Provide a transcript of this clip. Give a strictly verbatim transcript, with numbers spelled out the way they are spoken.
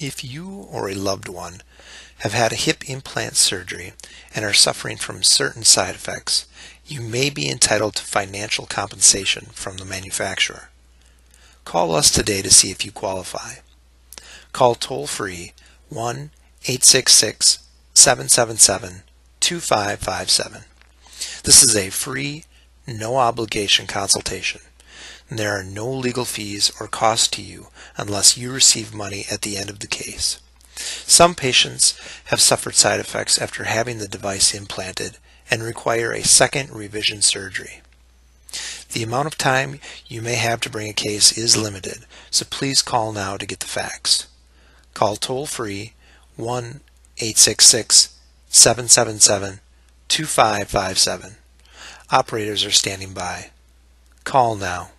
If you or a loved one have had a hip implant surgery and are suffering from certain side effects, you may be entitled to financial compensation from the manufacturer. Call us today to see if you qualify. Call toll-free one eight six six, seven seven seven, two five five seven. This is a free, no-obligation consultation. There are no legal fees or costs to you unless you receive money at the end of the case. Some patients have suffered side effects after having the device implanted and require a second revision surgery. The amount of time you may have to bring a case is limited, so please call now to get the facts. Call toll-free one eight six six, seven seven seven, two five five seven. Operators are standing by. Call now.